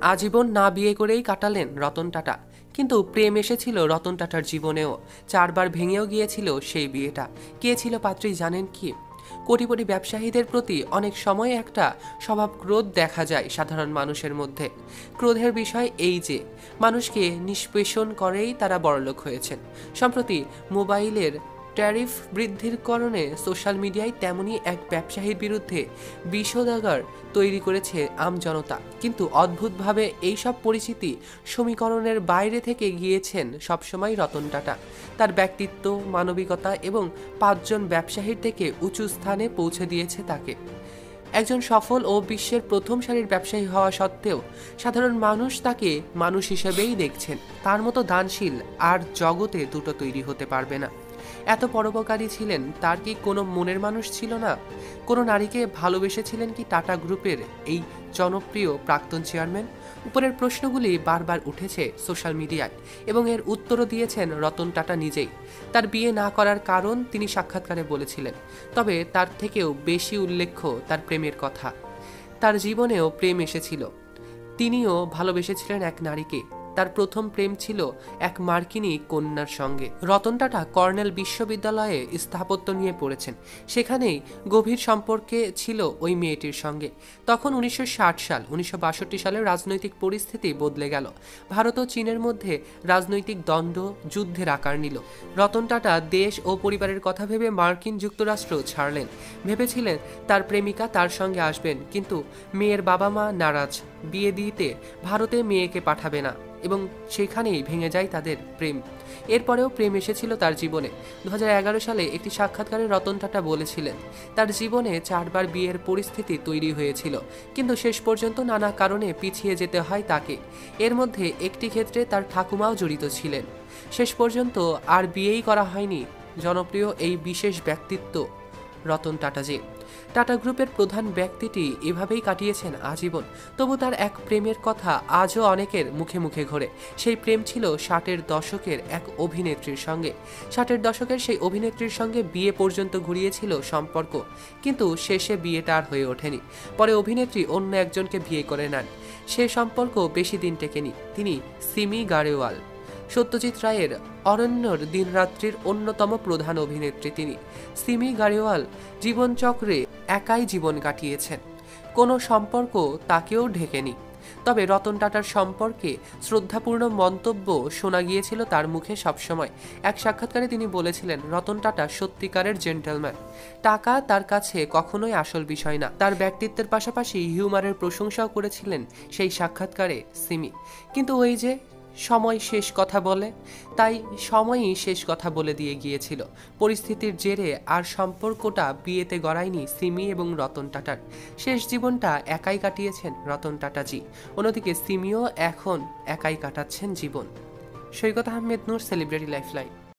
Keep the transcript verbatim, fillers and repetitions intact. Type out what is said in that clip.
আজীবন না বিয়ে করেই কাটালেন রতন টাটা। কিন্তু প্রেম এসেছিল রতন টাটার জীবনেও। চারবার ভেঙেও গিয়েছিল সেই বিয়েটা। কে ছিল পাত্রী জানেন কি? কোটিপতি ব্যবসায়ীদের প্রতি অনেক সময় একটা স্বভাব ক্রোধ দেখা যায় সাধারণ মানুষের মধ্যে। ক্রোধের বিষয় এই যে মানুষকে নিষ্পেষণ করেই তারা বড়লোক হয়েছেন। সম্প্রতি মোবাইলের ট্যারিফ বৃদ্ধির কারণে সোশ্যাল মিডিয়ায় তেমনই এক ব্যবসায়ীর বিরুদ্ধে বিষোদাগার তৈরি করেছে আমজনতা। কিন্তু অদ্ভুতভাবে এইসব পরিচিতি সমীকরণের বাইরে থেকে গিয়েছেন সবসময় রতন টাটা। তার ব্যক্তিত্ব, মানবিকতা এবং পাঁচজন ব্যবসায়ীর থেকে উঁচু স্থানে পৌঁছে দিয়েছে তাকে। একজন সফল ও বিশ্বের প্রথম সারির ব্যবসায়ী হওয়া সত্ত্বেও সাধারণ মানুষ তাকে মানুষ হিসেবেই দেখছেন। তার মতো দানশীল আর জগতে দুটো তৈরি হতে পারবে না। এত পরোপকারী ছিলেন, তার কি কোনো মনের মানুষ ছিল না? কোনো নারীকে ভালোবেসেছিলেন কি টাটা গ্রুপের এই জনপ্রিয় প্রাক্তন চেয়ারম্যান? উপরের প্রশ্নগুলি বারবার উঠেছে সোশ্যাল মিডিয়ায় এবং এর উত্তরও দিয়েছেন রতন টাটা নিজেই। তার বিয়ে না করার কারণ তিনি সাক্ষাৎকারে বলেছিলেন। তবে তার থেকেও বেশি উল্লেখ্য তার প্রেমের কথা। তার জীবনেও প্রেম এসেছিল। তিনিও ভালোবেসেছিলেন এক নারীকে। তার প্রথম প্রেম ছিল এক মার্কিনী কন্যার সঙ্গে। রতন টাটা কর্নেল বিশ্ববিদ্যালয়ে স্থাপত্য নিয়ে পড়েছেন। সেখানেই গভীর সম্পর্কে ছিল ওই মেয়েটির সঙ্গে। তখন উনিশশো ষাট সাল। উনিশশো বাষট্টি সালের রাজনৈতিক পরিস্থিতি বদলে গেল। ভারত ও চীনের মধ্যে রাজনৈতিক দ্বন্দ্ব যুদ্ধের আকার নিল। রতন টাটা দেশ ও পরিবারের কথা ভেবে মার্কিন যুক্তরাষ্ট্র ছাড়লেন। ভেবেছিলেন তার প্রেমিকা তার সঙ্গে আসবেন, কিন্তু মেয়ের বাবা মা নারাজ। বিয়ে দিতে ভারতে মেয়েকে পাঠাবে না এবং সেখানেই ভেঙে যায় তাদের প্রেম। এরপরেও প্রেম এসেছিল তার জীবনে। দু হাজার এগারো সালে একটি সাক্ষাৎকারে রতন টাটা বলেছিলেন তার জীবনে চারবার বিয়ের পরিস্থিতি তৈরি হয়েছিল, কিন্তু শেষ পর্যন্ত নানা কারণে পিছিয়ে যেতে হয় তাকে। এর মধ্যে একটি ক্ষেত্রে তার ঠাকুমাও জড়িত ছিলেন। শেষ পর্যন্ত আর বিয়েই করা হয়নি জনপ্রিয় এই বিশেষ ব্যক্তিত্ব রতন টাটাজি। টাটা গ্রুপের প্রধান ব্যক্তিটি এভাবেই কাটিয়েছেন আজীবন। তবু তার এক প্রেমের কথা আজও অনেকের মুখে মুখে ঘোরে। সেই প্রেম ছিল ষাটের দশকের এক অভিনেত্রীর সঙ্গে। ষাটের দশকের সেই অভিনেত্রীর সঙ্গে বিয়ে পর্যন্ত ঘুরিয়েছিল সম্পর্ক, কিন্তু শেষে বিয়েটা আর হয়ে ওঠেনি। পরে অভিনেত্রী অন্য একজনকে বিয়ে করে নেন। সে সম্পর্ক বেশি দিন টেকেনি। তিনি সিমি গারেওয়াল। সত্যজিৎ রায়ের অরণ্যর দিনরাত্রির অন্যতম প্রধান অভিনেত্রী তিনি। সিমি গারেওয়াল জীবনচক্রে একাই জীবন কাটিয়েছেন। কোনো সম্পর্ক তাকেও ঢেকেনি। তবে রতন টাটার সম্পর্কে শ্রদ্ধাপূর্ণ মন্তব্য শোনা গিয়েছিল তার মুখে সবসময়। এক সাক্ষাৎকারে তিনি বলেছিলেন রতন টাটা সত্যিকারের জেন্টলম্যান। টাকা তার কাছে কখনোই আসল বিষয় না। তার ব্যক্তিত্বের পাশাপাশি হিউমারের প্রশংসাও করেছিলেন সেই সাক্ষাৎকারে সিমি। কিন্তু ওই যে সময় শেষ কথা বলে, তাই সময়ই শেষ কথা বলে দিয়ে গিয়েছিল। পরিস্থিতির জেরে আর সম্পর্কটা বিয়েতে গড়ায়নি সিমি এবং রতন টাটার। শেষ জীবনটা একাই কাটিয়েছেন রতন টাটাজি। অন্যদিকে সিমিও এখন একাই কাটাচ্ছেন জীবন। Saikat Ahmed Noor, celebrity lifeline.